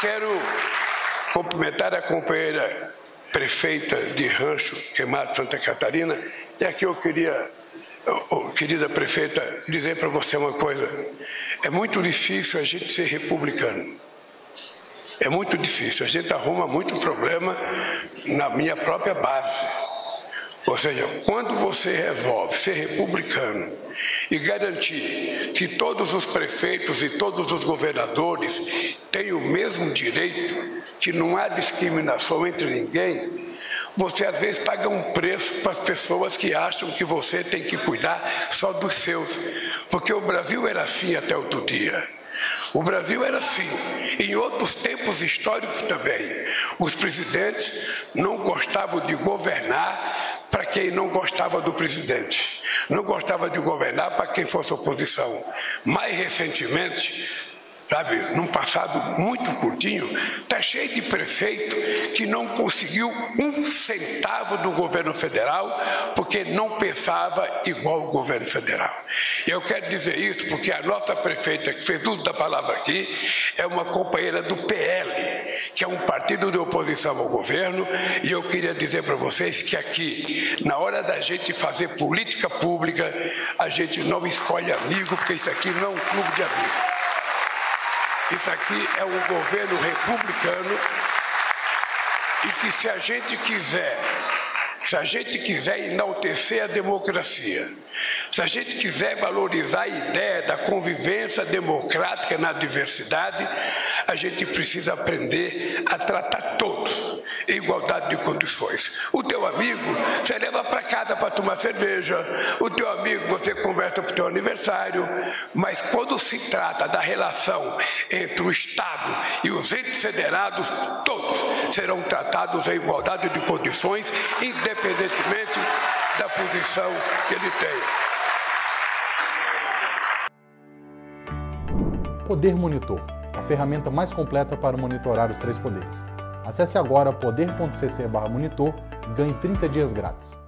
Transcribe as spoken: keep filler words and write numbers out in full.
quero cumprimentar a companheira prefeita de Rancho Queimado, Santa Catarina, e aqui eu queria, oh, querida prefeita, dizer para você uma coisa. É muito difícil a gente ser republicano. É muito difícil. A gente arruma muito problema na minha própria base. Ou seja, quando você resolve ser republicano e garantir que todos os prefeitos e todos os governadores têm o mesmo direito, que não há discriminação entre ninguém, você às vezes paga um preço para as pessoas que acham que você tem que cuidar só dos seus. Porque o Brasil era assim até outro dia. O Brasil era assim, em outros tempos históricos também. Os presidentes não gostavam de governar para quem não gostava do presidente, não gostava de governar para quem fosse oposição. Mais recentemente, sabe, num passado muito curtinho, está cheio de prefeito que não conseguiu um centavo do governo federal porque não pensava igual o governo federal. Eu quero dizer isso porque a nossa prefeita, que fez uso da palavra aqui, é uma companheira do P L, que é um partido de oposição ao governo, e eu queria dizer para vocês que aqui, na hora da gente fazer política pública, a gente não escolhe amigo, porque isso aqui não é um clube de amigos. Isso aqui é um governo republicano e que se a gente quiser, se a gente quiser enaltecer a democracia, se a gente quiser valorizar a ideia da convivência democrática na diversidade, a gente precisa aprender a tratar todos em igualdade de condições. O teu amigo, você leva para casa para tomar cerveja, o teu amigo você conversa para o teu aniversário, mas quando se trata da relação entre o Estado e os entes federados, todos serão tratados em igualdade de condições, independentemente da posição que ele tem. Poder Monitor, a ferramenta mais completa para monitorar os três poderes. Acesse agora poder ponto c c barra monitor e ganhe trinta dias grátis.